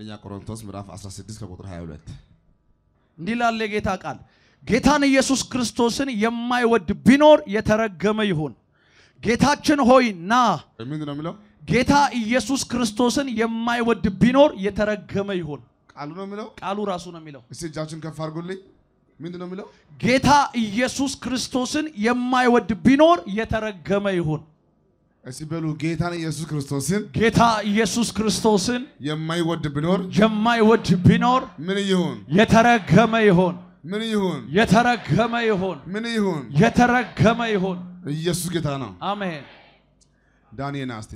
አንደኛ ቆሮንቶስ ምዕራፍ 16 ከቁጥር 22 እንዲላል ጌታ ቃል ጌታን ኢየሱስ ክርስቶስን የማይወድ ቢኖር የተረገመ ይሁን ጌታችን ሆይ ና ምንድነው የሚለው ጌታ ኢየሱስ ክርስቶስን የማይወድ ቢኖር የተረገመ ይሁን ቃሉ ነው የሚለው ቃሉ ራሱ ነው የሚለው እስቲ እጃችሁን ከፍ አድርጉልኝ ምንድነው የሚለው ጌታ ኢየሱስ ክርስቶስን የማይወድ ቢኖር የተረገመ ይሁን እስቲ በሉ ጌታን ኢየሱስ ክርስቶስን የማይወድ ቢኖር ምን ይሁን የተረገመ ይሁን ምን ይሁን የተረገመ ይሁን ምን ይሁን የተረገመ ይሁን ኢየሱስ ጌታ ነው አሜን ዳንኤል አስቴ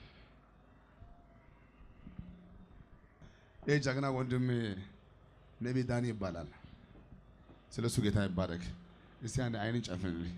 ጀግና ወንድም ነብይ ዳንኤል ይባላል ስለሱ ጌታ ይባረክ እስቲ አንድ አይንን ጨፍንልኝ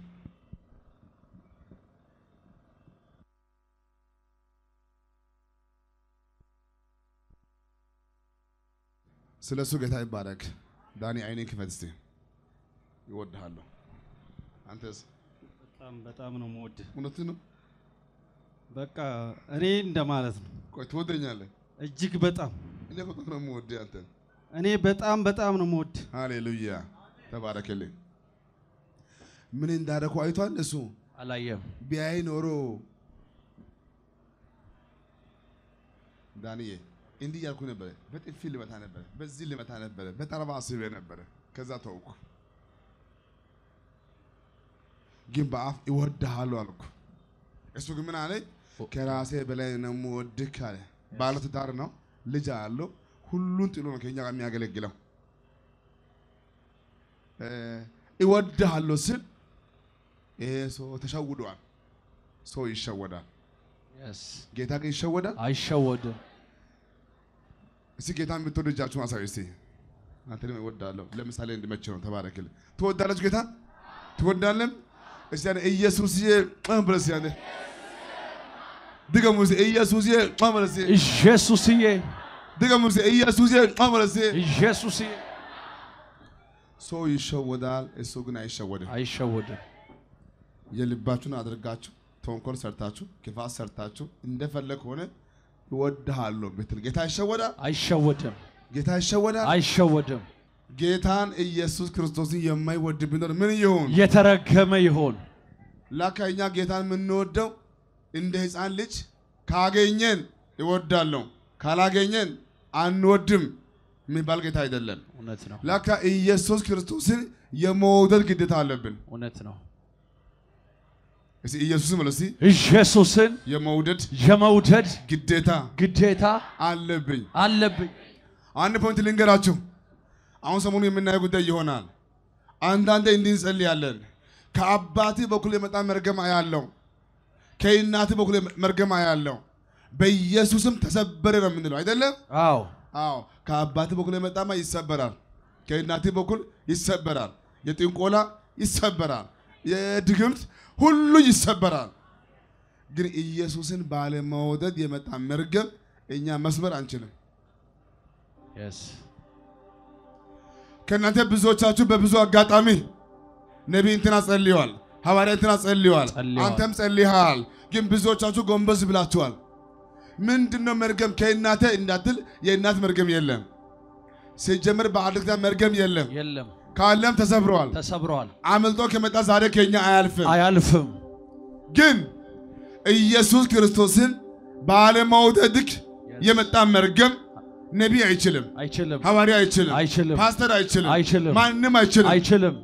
ስለሱ ጌታ ይባረክ ዳኒ አይኔን ክፈት እስቲ ይወድሃለሁ አንተስ በጣም ነው ሞድ እውነት ነው በቃ እኔ እንደማለት ነው ቆይ ትወደኛለህ እጅግ በጣም እኔ በጣም ነው ሞድ አንተ እኔ በጣም ነው ሞድ ሃሌሉያ ተባረከልኝ ምን እንዳደረኩ አይቷል እሱ አላየም ቢያይ ኖሮ ዳንኤ እንዲህ ያልኩ ነበር በጥፊ ልመታ ነበር በዚህ ልመታ ነበር በጠረባ አስቤ ነበር ከዛ ተውኩ ግን በአፍ ይወድሃለሁ አልኩ እሱ ግን ምን አለኝ ከራሴ በላይ ነው የምወድህ አለ ባለ ትዳር ነው ልጅ አለው ሁሉን ጥሎ ነው ከኛ ጋር የሚያገለግለው ይወድሃለሁ ስል ሰው ተሸውዷል ሰው ይሸወዳል ጌታ ግን ይሸወዳል አይሸወድም እስቲ ጌታን ብትወዱ እጃችሁን አሳዩ እስቲ አንተንም እወዳለሁ ለምሳሌ እንድመች ነው ተባረክልኝ ትወዳለች ጌታ ትወዳለም እስቲ ያኔ ኢየሱስዬ ብለስ ያኔ ድገሙስ ኢየሱስዬ ብለስ ኢየሱስዬ ድገሙስ ኢየሱስዬ ብለስ ኢየሱስዬ ሰው ይሸወዳል እሱ ግን አይሸወድም የልባችሁን አድርጋችሁ ተንኮል ሰርታችሁ ክፋት ሰርታችሁ እንደፈለክ ሆነ ይወድሃለሁ በትል ጌታ አይሸወድም ጌታ አይሸወድም ጌታን ኢየሱስ ክርስቶስን የማይወድ ቢኖር ምን ይሁን የተረገመ ይሁን ላካኛ ጌታን ምንወደው እንደ ሕፃን ልጅ ካገኘን ይወዳለሁ ካላገኘን አንወድም የሚባል ጌታ አይደለም እውነት ነው ላካ ኢየሱስ ክርስቶስን የመውደድ ግዴታ አለብን እውነት ነው እስቲ ኢየሱስን ማለት እስቲ ኢየሱስን የመውደድ ግዴታ አለብኝ አንድ ፖይንት ልንገራችሁ አሁን ሰሞኑ የምናየው ጉዳይ ይሆናል አንዳንዴ እንድንጸልያለን ከአባቴ በኩል የመጣ መርገም አያለው ከእናቴ በኩል መርገም አያለው በኢየሱስም ተሰበረ ነው የምንለው አይደለም አዎ ከአባቴ በኩል የመጣማ ይሰበራል ከእናቴ በኩል ይሰበራል የጥንቆላ ይሰበራል የድግምት ሁሉ ይሰበራል ግን ኢየሱስን ባለመውደድ የመጣ መርገም እኛ መስበር አንችልም ከእናንተ ብዙዎቻችሁ በብዙ አጋጣሚ ነብይ እንትና ጸልየዋል ሐዋርያ እንትና ጸልየዋል አንተም ጸልየሃል ግን ብዙዎቻችሁ ጎንበስ ብላችኋል ምንድነው መርገም ከእናቴ እንዳትል የእናት መርገም የለም ሲጀመር በአድርግታ መርገም የለም ካለም ተሰብሯል አመልጦ ከመጣ ዛሬ ከኛ አያልፍም ግን ኢየሱስ ክርስቶስን ባለመውደድክ የመጣ መርገም ነብይ አይችልም ሐዋርያ አይችልም ፓስተር አይችልም ማንም አይችልም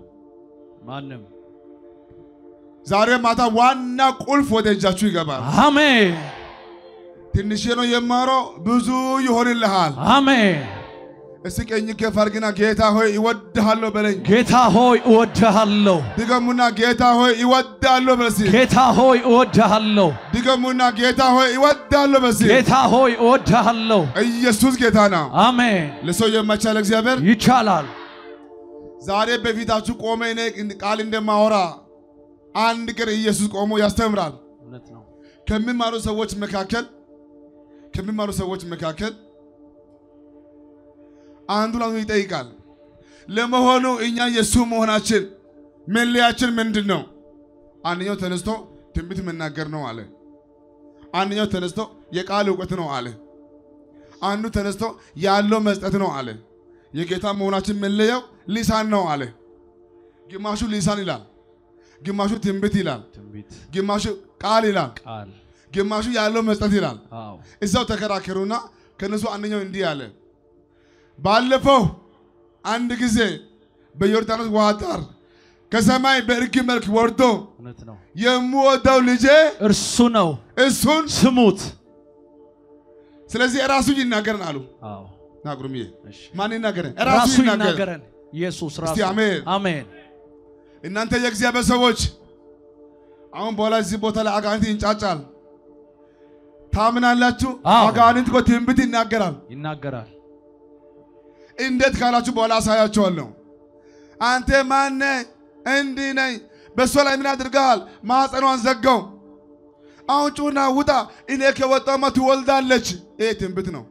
ዛሬ ማታ ዋና ቁልፍ ወደ እጃችሁ ይገባል አሜን ትንሽ ነው የማረው ብዙ ይሆንልሃል አሜን እስኪ ቀኝ ከፍ አድርግና ጌታ ሆይ ይወድሃለሁ በለኝ ጌታ ሆይ እወድሃለሁ ድገሙና ጌታ ሆይ ይወድሃለሁ በለሲ ጌታ ሆይ እወድሃለሁ ድገሙና ጌታ ሆይ ይወድሃለሁ በለሲ ጌታ ሆይ እወድሃለሁ ኢየሱስ ጌታ ነው አሜን ለሰው የማይቻል እግዚአብሔር ይቻላል ዛሬ በፊታችሁ ቆመ እኔ ቃል እንደማወራ አንድ ቀን ኢየሱስ ቆሞ ያስተምራል እውነት ነው ከሚማሩ ሰዎች መካከል አንዱ ላይ ይጠይቃል ለመሆኑ እኛ የሱ መሆናችን መለያችን ምንድነው አንደኛው ተነስቶ ትንቢት መናገር ነው አለ አንደኛው ተነስቶ የቃል ዕውቀት ነው አለ አንዱ ተነስቶ ያለው መስጠት ነው አለ። የጌታ መሆናችን መለያው ሊሳን ነው አለ። ግማሹ ሊሳን ይላል፣ ግማሹ ትንቢት ይላል፣ ግማሹ ቃል ይላል፣ ግማሹ ያለው መስጠት ይላል። እዛው ተከራከሩና ከነሱ አንደኛው እንዲህ አለ፣ ባለፈው አንድ ጊዜ በዮርዳኖስ ውሃ ዳር ከሰማይ በርግብ መልክ ወርዶ የምወደው ልጄ እርሱ ነው፣ እሱን ስሙት። ስለዚህ ራሱ ይናገረን አሉ። ናግሩምዬ ማን ይናገረን? ራሱ ይናገረን ኢየሱስ ራሱ። አሜን አሜን። እናንተ የእግዚአብሔር ሰዎች አሁን በኋላ እዚህ ቦታ ላይ አጋንንት ይንጫጫል። ታምናላችሁ? አጋንንት እኮ ትንቢት ይናገራል። እንዴት ካላችሁ በኋላ አሳያችኋለሁ። አንተ ማን ነህ? እንዲህ ነኝ። በሷ ላይ ምን አድርገሃል? ማህፀኗን ዘጋው። አሁን ጩና ውጣ፣ እኔ ከወጣማ ትወልዳለች። ይሄ ትንቢት ነው።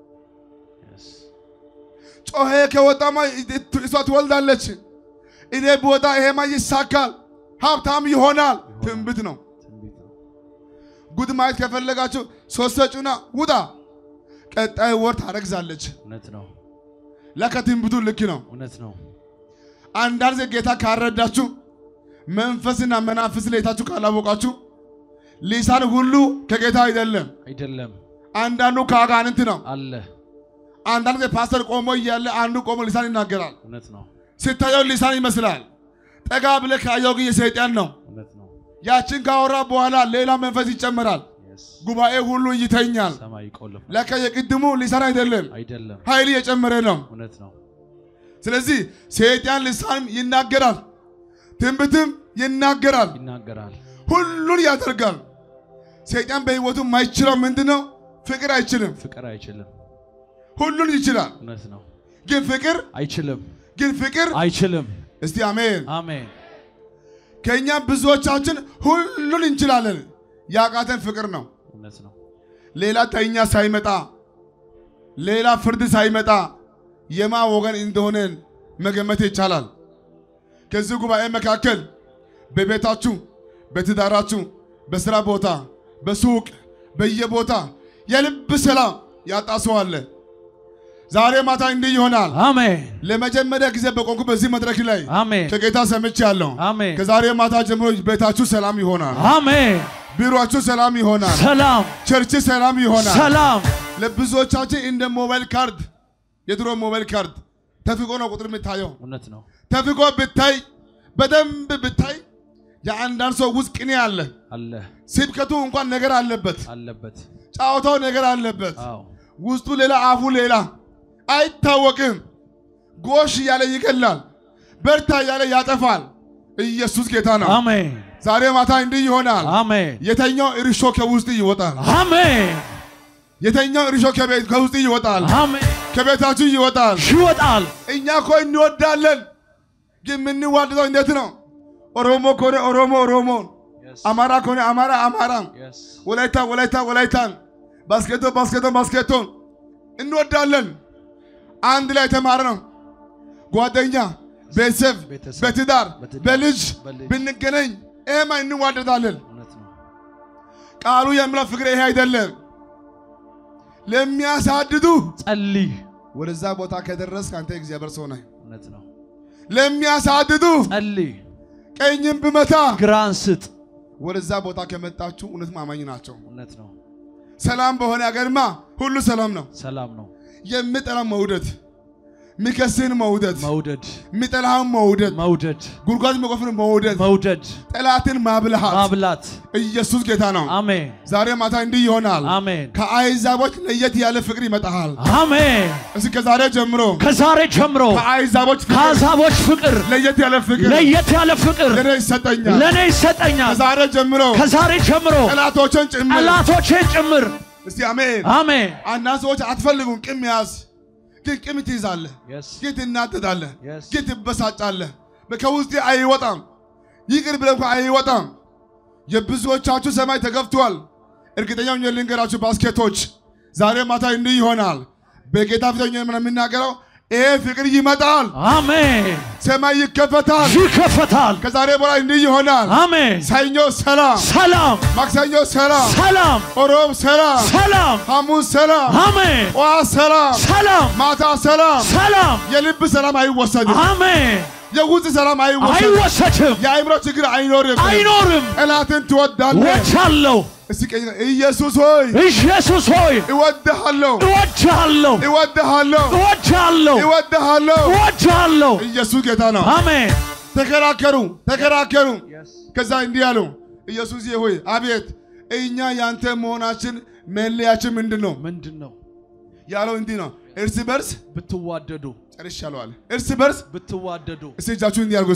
ጮሄ ከወጣማ እሷ ትወልዳለች። እኔ ቦታ ይሄማ ይሳካል፣ ሀብታም ይሆናል። ትንቢት ነው። ጉድ ማየት ከፈለጋችሁ ሶስት ጩና ውጣ፣ ቀጣይ ወር ታረግዛለች። እውነት ነው። ለካ ትንቢቱ ልክ ነው። እውነት ነው። አንዳንድ ጌታ ካረዳችሁ መንፈስና መናፍስ ለይታችሁ ካላወቃችሁ ሊሳን ሁሉ ከጌታ አይደለም። አንዳንዱ ከአጋንንት ነው አለ። አንዳንድ ፓስተር ቆሞ እያለ አንዱ ቆሞ ሊሳን ይናገራል። እውነት ነው። ስታየው ሊሳን ይመስላል። ጠጋ ብለህ ካየው ግን የሰይጣን ነው። እውነት ነው። ያችን ካወራ በኋላ ሌላ መንፈስ ይጨመራል። ጉባኤ ሁሉ ይተኛል። ለካ የቅድሙ ሊሳን አይደለም፣ ኃይል የጨመረ ነው። እውነት ነው። ስለዚህ ሰይጣን ሊሳንም ይናገራል፣ ትንቢትም ይናገራል፣ ሁሉን ያደርጋል። ሰይጣን በህይወቱ የማይችለው ምንድነው? ፍቅር አይችልም። ሁሉን ይችላል፣ እውነት ነው። ግን ፍቅር አይችልም። እስቲ አሜን አሜን። ከኛ ብዙዎቻችን ሁሉን እንችላለን፣ ያቃተን ፍቅር ነው። እውነት ነው። ሌላ ተኛ ሳይመጣ ሌላ ፍርድ ሳይመጣ የማ ወገን እንደሆነ መገመት ይቻላል። ከዚህ ጉባኤ መካከል በቤታችሁ፣ በትዳራችሁ፣ በስራ ቦታ፣ በሱቅ፣ በየቦታ የልብ ሰላም ያጣ ሰው አለ። ዛሬ ማታ እንዲህ ይሆናል። አሜን። ለመጀመሪያ ጊዜ በቆንኩ በዚህ መድረክ ላይ ከጌታ ሰምቻለሁ። ከዛሬ ማታ ጀምሮ ቤታችሁ ሰላም ይሆናል። አሜን። ቢሮአችሁ ሰላም ይሆናል። ሰላም። ቸርች ሰላም ይሆናል። ሰላም። ለብዙዎቻችን እንደ ሞባይል ካርድ፣ የድሮ ሞባይል ካርድ ተፍቆ ነው ቁጥር የምታየው። እውነት ነው። ተፍቆ ብታይ በደንብ ብታይ የአንዳንድ ሰው ውስጥ ቅኔ አለ። ስብከቱ እንኳን ነገር አለበት፣ ጫወታው ነገር አለበት። ውስጡ ሌላ አፉ ሌላ አይታወቅም። ጎሽ ያለ ይገላል፣ በርታ ያለ ያጠፋል። ኢየሱስ ጌታ ነው። አሜን። ዛሬ ማታ እንዲህ ይሆናል። አሜን። የተኛው እርሾ ከውስጥ ይወጣል። አሜን። የተኛው እርሾ ከውስጥ ይወጣል። አሜን። ከቤታችሁ ይወጣል። እኛ እኮ እንወዳለን፣ ግን የምንዋደደው እንዴት ነው? ኦሮሞ ከሆነ ኦሮሞን፣ አማራ ከሆነ አማራን፣ ወላይታን፣ ባስኬቶን እንወዳለን። አንድ ላይ ተማር ነው። ጓደኛ፣ ቤተሰብ፣ በትዳር በልጅ ብንገናኝ ይሄማ እንዋደዳለን። ቃሉ የሚለው ፍቅር ይሄ አይደለም። ለሚያሳድዱ ጸልይ። ወደዛ ቦታ ከደረስክ አንተ እግዚአብሔር ሰው ነህ። እውነት ነው። ለሚያሳድዱ ጸልይ። ቀኝም ብመታ ግራን ስጥ። ወደዛ ቦታ ከመጣችሁ እውነት ማማኝ ናቸው። እውነት ነው። ሰላም በሆነ አገርማ ሁሉ ሰላም ነው። የምጠላው መውደድ፣ ሚከስን መውደድ፣ ሚጠላውን መውደድ፣ ጉርጓዝ መቆፍን መውደድ፣ ጠላትን ማብላት። ኢየሱስ ጌታ ነው። አሜን። ዛሬ ማታ እንዲህ ይሆናል። አሜን። ከአይዛቦች ለየት ያለ ፍቅር ይመጣል። አሜን። እስኪ ከዛሬ ጀምሮ ከአይዛቦች ፍቅር ለየት ያለ ፍቅር ለኔ ይሰጠኛል። ከዛሬ ጀምሮ ጠላቶችን ጭምር። እስቲ አሜን አሜን። አንዳንድ ሰዎች አትፈልጉም ቂም ያዝ፣ ግን ቂም ትይዛለህ፣ ግን ትናደዳለህ፣ ግን ትበሳጫለህ። ከውስጥ አይወጣም፣ ይቅር ብለህ እንኳን አይወጣም። የብዙዎቻችሁ ሰማይ ተከፍቷል። እርግጠኛው ልንገራችሁ ባስኬቶች፣ ዛሬ ማታ እንዲህ ይሆናል። በጌታ ፊት ሆኜ የምናገረው ይሄ ፍቅር ይመጣል አሜን ሰማይ ይከፈታል ይከፈታል ከዛሬ በኋላ እንዲህ ይሆናል አሜን ሰኞ ሰላም ሰላም ማክሰኞ ሰላም ሰላም ሮብ ሰላም ሰላም ሐሙስ ሰላም አሜን ጠዋት ሰላም ሰላም ማታ ሰላም ሰላም የልብ ሰላም አይወሰድም አሜን የውስጥ ሰላም አይወሰድም የአእምሮ ችግር አይኖርም ጠላትን ትወዳለህ ወቻለሁ እስኪ ኢየሱስ ሆይ እወድሃለሁ ኢየሱስ ጌታ ነው አሜን ተከራከሩ ከዛ እንዲህ ያለው ኢየሱስ ሆይ አቤት እኛ ያንተ መሆናችን መለያችን ምንድነው ያለው እንዲህ ነው እርስ በርስ ብትዋደዱ ጨርሻለሁ አለ እርስ በርስ ብትዋደዱ እጃችሁን እንዲህ አድርጉ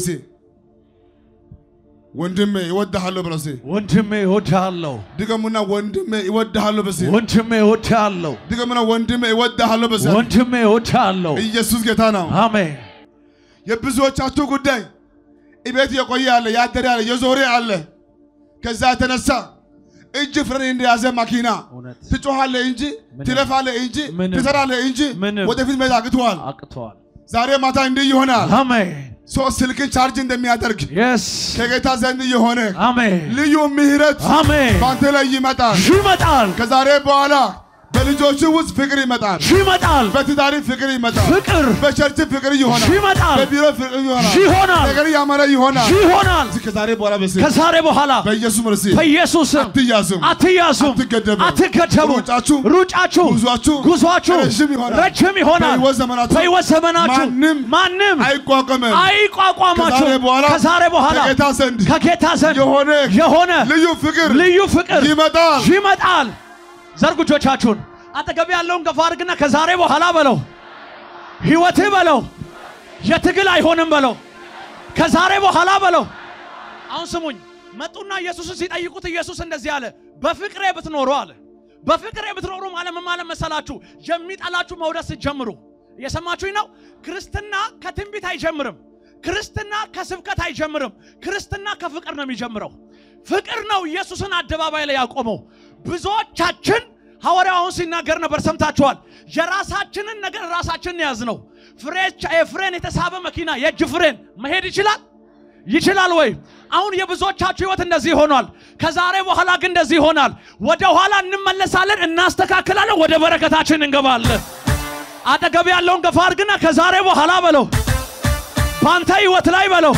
ወንድሜ ይወድሃለሁ ብለሲ ወንድሜ ይወድሃለሁ ድገሙና ወንድሜ ይወድሃለሁ በሲ ወንድሜ ይወድሃለሁ ድገሙና ወንድሜ ይወድሃለሁ በሲ ወንድሜ ይወድሃለሁ ኢየሱስ ጌታ ነው አሜን የብዙዎቻችሁ ጉዳይ እቤት የቆየ አለ ያደረ አለ የዞረ አለ ከዛ ተነሳ እጅ ፍሬን እንደያዘ ማኪና ትጮሃለህ እንጂ ትለፋለህ እንጂ ትሰራለህ እንጂ ወደፊት መሄድ አቅቷል ዛሬ ማታ እንዲህ ይሆናል አሜን ሶ ስልክን ቻርጅ እንደሚያደርግ ከጌታ ዘንድ የሆነ አሜን ልዩ ምህረት አሜን ባንተ ላይ ይመጣል ከዛሬ በኋላ በልጆች ውስጥ ፍቅር ይመጣል በትዳሪ ፍቅር ይመጣል በቸርች ፍቅር ይሆናል በቢሮ ፍቅር ይሆናል ነገር ያማረ ይሆናል ከዛሬ በኋላ በኢየሱስ አትያዙም አትገደቡ ሩጫችሁ ጉዟችሁ ረጅም ይሆናል በሕይወት ዘመናችሁ ማንም አይቋቋማችሁ ከዛሬ በኋላ ከጌታ ዘንድ የሆነ ልዩ ፍቅር ይመጣል ዘርጉጆቻችሁን አጠገብ ያለውን ገፋ አድርግና ከዛሬ በኋላ በለው ህይወትህ በለው የትግል አይሆንም በለው ከዛሬ በኋላ በለው አሁን ስሙኝ መጡና ኢየሱስን ሲጠይቁት ኢየሱስ እንደዚህ አለ በፍቅሬ ብትኖሩ አለ በፍቅሬ ብትኖሩ ማለት መሰላችሁ የሚጠላችሁ መውደድ ስትጀምሩ እየሰማችሁኝ ነው ክርስትና ከትንቢት አይጀምርም ክርስትና ከስብከት አይጀምርም ክርስትና ከፍቅር ነው የሚጀምረው ፍቅር ነው ኢየሱስን አደባባይ ላይ ያቆመው ብዙዎቻችን ሐዋርያውን ሲናገር ነበር ሰምታችኋል የራሳችንን ነገር ራሳችንን ያዝነው ፍሬን የተሳበ መኪና የእጅ ፍሬን መሄድ ይችላል ወይ አሁን የብዙዎቻችሁ ህይወት እንደዚህ ሆኗል ከዛሬ በኋላ ግን እንደዚህ ይሆናል ወደ ኋላ እንመለሳለን እናስተካክላለን ወደ በረከታችን እንገባለን አጠገብ ያለውን ገፋ አድርግና ከዛሬ በኋላ በለው ባንተ ህይወት ላይ በለው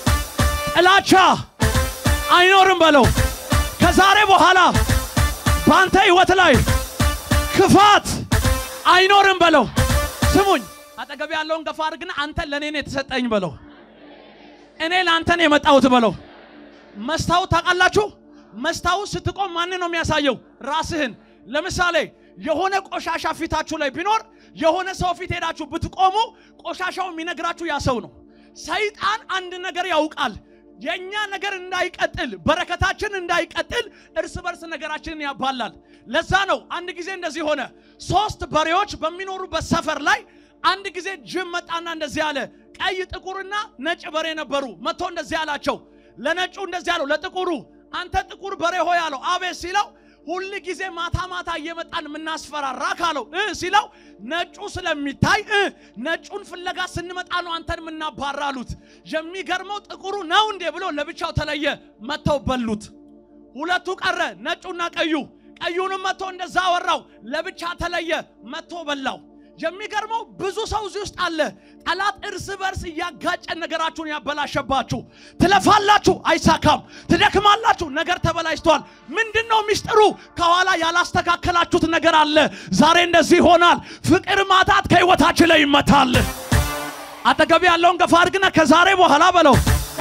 ጥላቻ አይኖርም በለው ከዛሬ በኋላ ባንተ ህይወት ላይ ክፋት አይኖርም በለው ስሙኝ አጠገብ ያለውን ገፋ አድርግና አንተ ለኔ ነው የተሰጠኝ በለው እኔ ላንተ ነው የመጣሁት በለው መስታወት ታውቃላችሁ መስታወት ስትቆም ማን ነው የሚያሳየው ራስህን ለምሳሌ የሆነ ቆሻሻ ፊታችሁ ላይ ቢኖር የሆነ ሰው ፊት ሄዳችሁ ብትቆሙ ቆሻሻው የሚነግራችሁ ያ ሰው ነው ሰይጣን አንድ ነገር ያውቃል የኛ ነገር እንዳይቀጥል በረከታችን እንዳይቀጥል እርስ በርስ ነገራችንን ያባላል ለዛ ነው አንድ ጊዜ እንደዚህ ሆነ ሶስት በሬዎች በሚኖሩበት ሰፈር ላይ አንድ ጊዜ ጅብ መጣና እንደዚህ አለ ቀይ ጥቁርና ነጭ በሬ ነበሩ መጥቶ እንደዚህ አላቸው ለነጩ እንደዚህ አለው ለጥቁሩ አንተ ጥቁር በሬ ሆይ አለው አቤት ሲለው ሁሉ ጊዜ ማታ እየመጣን ምናስፈራራ ካለው ሲለው ነጩ ስለሚታይ ነጩን ፍለጋ ስንመጣ ነው አንተን ምናባራሉት የሚገርመው ጥቁሩ ነው እንዴ ብሎ ለብቻው ተለየ መተው በሉት ሁለቱ ቀረ ነጩና ቀዩንም መተው እንደዛ ወራው ለብቻ ተለየ መተው በላው የሚገርመው ብዙ ሰው እዚህ ውስጥ አለ ጠላት እርስ በርስ ያጋጨ ነገራችሁን ያበላሸባችሁ ትለፋላችሁ አይሳካም ትደክማላችሁ ነገር ተበላሽቷል ምንድነው ሚስጥሩ ከኋላ ያላስተካከላችሁት ነገር አለ ዛሬ እንደዚህ ይሆናል ፍቅር ማጣት ከህይወታችሁ ላይ ይመታል አጠገብ ያለውን ገፋ አድርግና ከዛሬ በኋላ በለው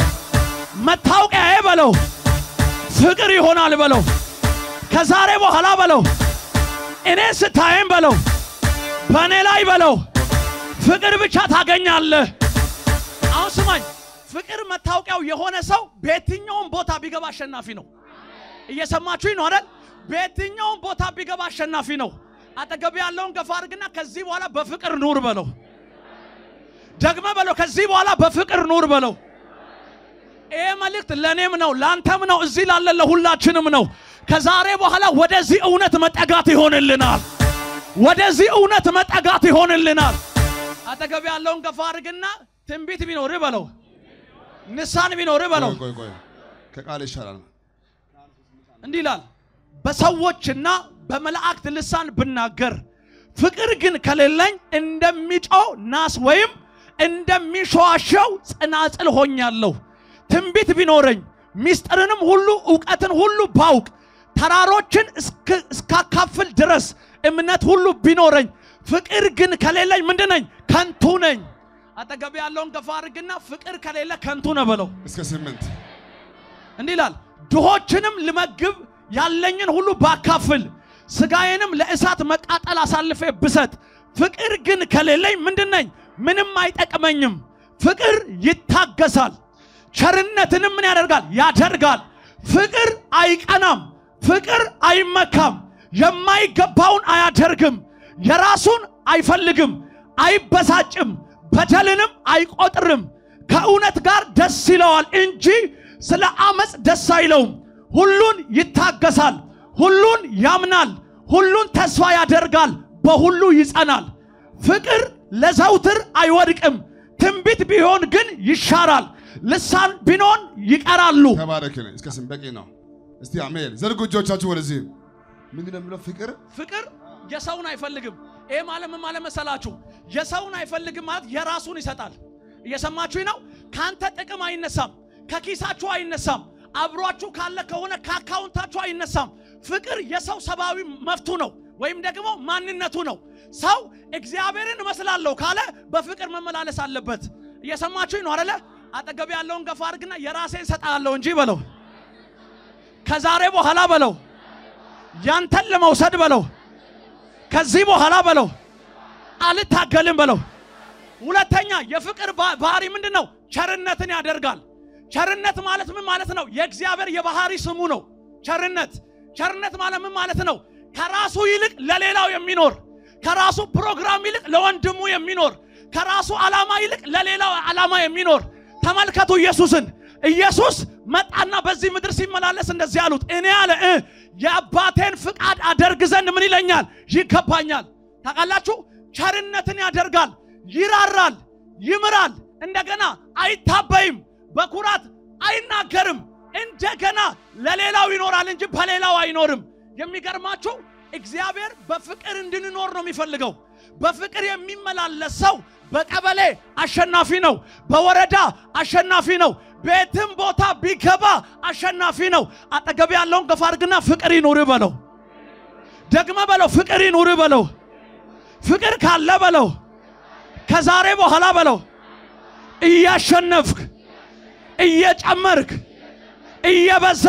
መታወቂያዬ በለው ፍቅር ይሆናል በለው ከዛሬ በኋላ በለው እኔ ስታየም በለው በኔ ላይ በለው ፍቅር ብቻ ታገኛለህ አሁን ስማኝ ፍቅር መታወቂያው የሆነ ሰው በየትኛውም ቦታ ቢገባ አሸናፊ ነው እየሰማችሁኝ ነው አይደል በየትኛውም ቦታ ቢገባ አሸናፊ ነው አጠገብ ያለውን ገፋ አድርግና ከዚህ በኋላ በፍቅር ኑር በለው ደግመ በለው ከዚህ በኋላ በፍቅር ኑር በለው ይሄ መልእክት ለኔም ነው ላንተም ነው እዚህ ላለ ለሁላችንም ነው ከዛሬ በኋላ ወደዚህ እውነት መጠጋት ይሆንልናል ወደዚህ እውነት መጠጋት ይሆንልናል አጠገብ ያለውን ገፋ አድርግና ትንቢት ቢኖር በለው ንሳን ቢኖር በለው ቆይ ከቃል ይሻላል እንዲህ ይላል በሰዎችና በመላእክት ልሳን ብናገር ፍቅር ግን ከሌለኝ እንደሚጮህ ናስ ወይም እንደሚሸዋሸው ጽናጽል ሆኛለሁ ትንቢት ቢኖረኝ ሚስጥርንም ሁሉ ዕውቀትን ሁሉ ባውቅ ተራሮችን እስካካፍል ድረስ እምነት ሁሉ ቢኖረኝ ፍቅር ግን ከሌለኝ ምንድነኝ ከንቱ ነኝ አጠገብ ያለውን ገፋ አድርግና ፍቅር ከሌለ ከንቱ ነው በለው እስከ 8 እንዲህ ይላል ድሆችንም ልመግብ ያለኝን ሁሉ ባካፍል ስጋዬንም ለእሳት መቃጠል አሳልፌ ብሰጥ ፍቅር ግን ከሌለኝ ምንድነኝ ምንም አይጠቅመኝም ፍቅር ይታገሳል ቸርነትንም ምን ያደርጋል ፍቅር አይቀናም ፍቅር አይመካም የማይገባውን አያደርግም የራሱን አይፈልግም አይበሳጭም በደልንም አይቆጥርም ከእውነት ጋር ደስ ይለዋል እንጂ ስለ አመጽ ደስ አይለውም ሁሉን ይታገሳል ሁሉን ያምናል ሁሉን ተስፋ ያደርጋል በሁሉ ይጸናል ፍቅር ለዘውትር አይወድቅም ትንቢት ቢሆን ግን ይሻራል ልሳን ቢኖን ይቀራሉ ተባረክልኝ እስከ 8 በቂ ነው እስቲ አሜን ዘርጉ እጆቻችሁ ወደዚህ ምንድነው የሚለው ፍቅር የሰውን አይፈልግም ይሄ ማለት መሰላችሁ የሰውን አይፈልግም ማለት የራሱን ይሰጣል እየሰማችሁኝ ነው ካንተ ጥቅም አይነሳም ከኪሳችሁ አይነሳም አብሯችሁ ካለ ከሆነ ከአካውንታችሁ አይነሳም ፍቅር የሰው ሰባዊ መፍቱ ነው ወይም ደግሞ ማንነቱ ነው ሰው እግዚአብሔርን መስላለሁ ካለ በፍቅር መመላለስ አለበት እየሰማችሁኝ ነው አይደለ አጠገብ ያለውን ገፋ አድርግና የራሴን ሰጣለሁ እንጂ በለው ከዛሬ በኋላ በለው ያንተን ለመውሰድ በለው ከዚህ በኋላ በለው አልታገልም በለው ሁለተኛ የፍቅር ባህሪ ምንድነው ቸርነትን ያደርጋል ቸርነት ማለት ምን ማለት ነው የእግዚአብሔር የባህሪ ስሙ ነው ቸርነት ማለት ምን ማለት ነው ከራሱ ይልቅ ለሌላው የሚኖር ከራሱ ፕሮግራም ይልቅ ለወንድሙ የሚኖር ከራሱ ዓላማ ይልቅ ለሌላው ዓላማ የሚኖር ተመልከቱ ኢየሱስ መጣና በዚህ ምድር ሲመላለስ እንደዚህ አሉት እኔ አለ የአባቴን ፍቃድ አደርግ ዘንድ ምን ይለኛል ይገባኛል ታውቃላችሁ ቸርነትን ያደርጋል ይራራል ይምራል እንደገና አይታበይም በኩራት አይናገርም እንደገና ለሌላው ይኖራል እንጂ በሌላው አይኖርም የሚገርማችሁ እግዚአብሔር በፍቅር እንድንኖር ነው የሚፈልገው በፍቅር የሚመላለስ ሰው በቀበሌ አሸናፊ ነው በወረዳ አሸናፊ ነው ቤትም ቦታ ቢገባ አሸናፊ ነው አጠገብ ያለውን ገፋ አድርግና ፍቅር ይኑር በለው ደግመ በለው ፍቅር ይኑር በለው ፍቅር ካለ በለው ከዛሬ በኋላ በለው እያሸነፍክ እየጨመርክ እየበዛ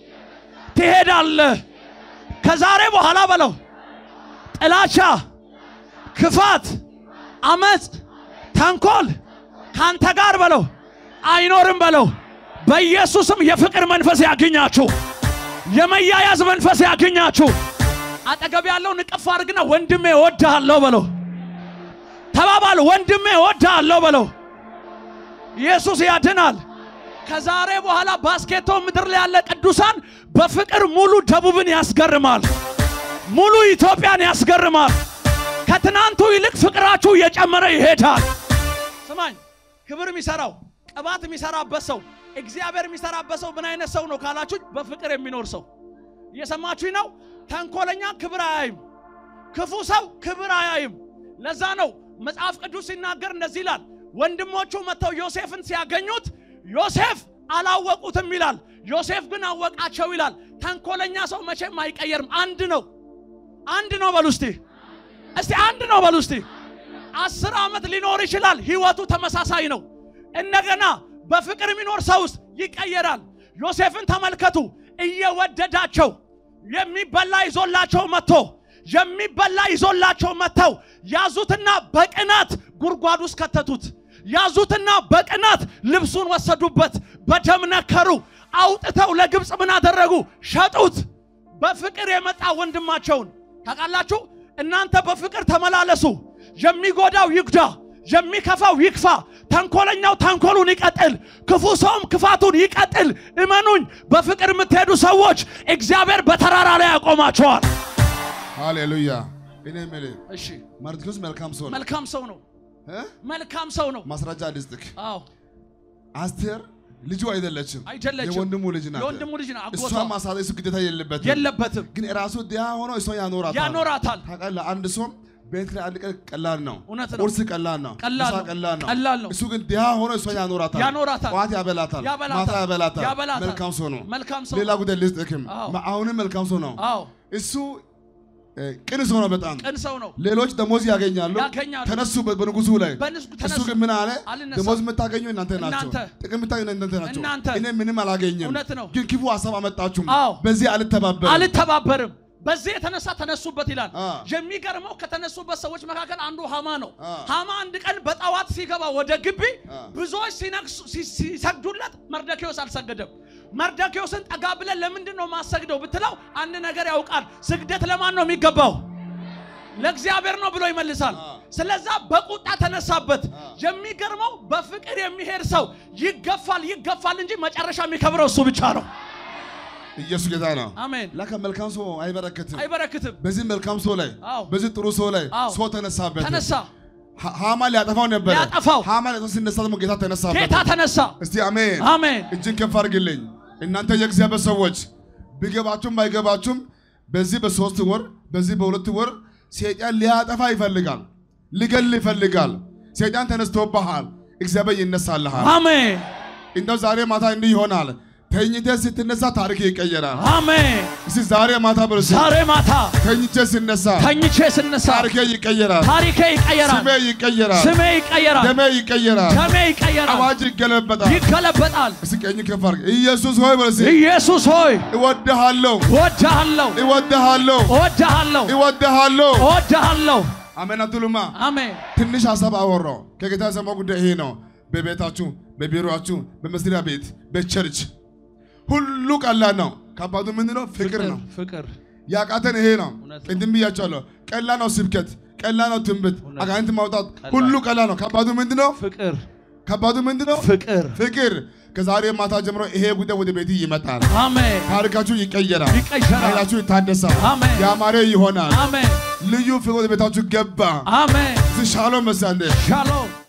ትሄዳለህ ከዛሬ በኋላ በለው ጥላቻ ክፋት አመጽ ተንኮል ካንተ ጋር በለው አይኖርም በለው በኢየሱስም የፍቅር መንፈስ ያገኛችሁ የመያያዝ መንፈስ ያገኛችሁ አጠገብ ያለው ንቅፍ አድርግና ወንድሜ እወድሃለሁ በለው ተባባሉ ወንድሜ እወድሃለሁ በለው ኢየሱስ ያድናል ከዛሬ በኋላ ባስኬቶ ምድር ላይ ያለ ቅዱሳን በፍቅር ሙሉ ደቡብን ያስገርማል ሙሉ ኢትዮጵያን ያስገርማል ከትናንቱ ይልቅ ፍቅራችሁ እየጨመረ ይሄዳል ስማኝ ክብር የሚሰራው ቅባት የሚሰራበት ሰው እግዚአብሔር የሚሰራበት ሰው ምን አይነት ሰው ነው ካላችሁ በፍቅር የሚኖር ሰው እየሰማችሁኝ ነው ተንኮለኛ ክብር አያይም ክፉ ሰው ክብር አያይም ለዛ ነው መጽሐፍ ቅዱስ ሲናገር እንደዚህ ይላል ወንድሞቹ መተው ዮሴፍን ሲያገኙት ዮሴፍ አላወቁትም ይላል ዮሴፍ ግን አወቃቸው ይላል ተንኮለኛ ሰው መቼም አይቀየርም አንድ ነው በሉስቲ እስቲ አንድ ነው በሉስቲ 10 አመት ሊኖር ይችላል ህይወቱ ተመሳሳይ ነው እንደገና በፍቅር የሚኖር ሰውስ ይቀየራል ዮሴፍን ተመልከቱ እየወደዳቸው የሚበላ ይዞላቸው መተው ያዙትና በቅናት ጉርጓድ ውስጥ ከተቱት ያዙትና በቅናት ልብሱን ወሰዱበት በደም ነከሩ አውጥተው ለግብጽ ምን አደረጉ ሸጡት በፍቅር የመጣ ወንድማቸውን ታውቃላችሁ እናንተ በፍቅር ተመላለሱ የሚጎዳው ይጉዳ የሚከፋው ይክፋ ተንኮለኛው ተንኮሉን ይቀጥል ክፉ ሰውም ክፋቱን ይቀጥል እመኑኝ በፍቅር የምትሄዱ ሰዎች እግዚአብሔር በተራራ ላይ ያቆማቸዋል ሃሌሉያ እኔ ማለት እሺ ማርቆስ መልካም ሰው ነው መልካም ሰው ነው ማስረጃ ልስጥክ አዎ አስቴር ልጁ አይደለችም የወንድሙ ልጅ ናት እሷ ማሳደስ ግዴታ የለበትም ግን ራሱ ዲያ ሆኖ እሷ ያኖራታል ታውቃለህ አንድ ሰው ቤት ላይ አንድ ቀን ቀላል ነው ቁርስ ቀላል ነው ምሳ ቀላል ነው እሱ ግን ዲያ ሆኖ እሷ ያኖራታል ቋት ያበላታል ማታ ያበላታል መልካም ሰው ነው ሌላ ጉዳይ ልስጥክም አሁንም መልካም ሰው ነው እሱ ቅን ሰው ነው በጣም ቅን ሰው ነው ሌሎች ደሞዝ ያገኛሉ ተነሱበት በንጉሱ ላይ እሱ ግን ምን አለ ደሞዝ መታገኙ እናንተ ናችሁ ጥቅም መታገኙ እናንተ ናችሁ እኔ ምንም አላገኘም ግን ክፉ ሐሳብ አመጣችሁ በዚህ አልተባበርም በዚህ የተነሳ ተነሱበት ይላል የሚገርመው ከተነሱበት ሰዎች መካከል አንዱ ሃማ ነው ሃማ አንድ ቀን በጣዋት ሲገባ ወደ ግቢ ብዙዎች ሲሰግዱለት መርደኪዮስ አልሰገደም መርደኪዮስን ጠጋ ብለን ለምንድን ነው ማሰግደው ብትለው አንድ ነገር ያውቃል ስግደት ለማን ነው የሚገባው ለእግዚአብሔር ነው ብሎ ይመልሳል ስለዛ በቁጣ ተነሳበት የሚገርመው በፍቅር የሚሄድ ሰው ይገፋል እንጂ መጨረሻ የሚከብረው እሱ ብቻ ነው ኢየሱስ ጌታ ነው አሜን ለካ መልካም ሰው አይበረከትም በዚህ መልካም ሰው ላይ በዚህ ጥሩ ሰው ላይ ሰው ተነሳበት ሃማ ሊያጠፋው ነበር ሃማ ሲነሳ ደግሞ ጌታ ተነሳ እስቲ አሜን እጅን ከፍ አድርግልኝ እናንተ የእግዚአብሔር ሰዎች ቢገባችሁም ባይገባችሁም በዚህ በ3 ወር በዚህ በ2 ወር ሰይጣን ሊያጠፋ ይፈልጋል ሊገል ይፈልጋል ሰይጣን ተነስቶብሃል እግዚአብሔር ይነሳልሃል አሜን እንደው ዛሬ ማታ እንዲህ ይሆናል ተኝቴ ስትነሳ ታሪክ ይቀየራል አሜን እሺ ዛሬ ማታ ተኝቼ ስነሳ ታሪክ ይቀየራል ስሜ ይቀየራል ደሜ ይቀየራል አዋጅ ይገለበጣል እስኪ ቀኝ ከፍ አድርግ ኢየሱስ ሆይ በል ኢየሱስ ሆይ እወድሃለሁ አሜን አትሉማ አሜን ትንሽ ሐሳብ አወራው ከጌታ ሰማው ጉዳይ ይሄ ነው በቤታችሁ በቢሮአችሁ በመስሪያ ቤት በቸርች ሁሉ ቀላል ነው ከባዱ ምንድነው ፍቅር ያቃተን ይሄ ነው ቅድም ብያቻለሁ ቀላል ነው ስብከት ቀላል ነው ትንቢት አጋንንት ማውጣት ሁሉ ቀላል ነው ከባዱ ምንድነው ፍቅር ከዛሬ ማታ ጀምሮ ይሄ ጉዳይ ወደ ቤት ይመጣል አሜን ታሪካችሁ ይቀየራል ታሪካችሁ ይታደሳል ያማረ ይሆናል ልዩ ፍቅር ወደ ቤታችሁ ገባ አሜን ሻሎም መሳንደ ሻሎም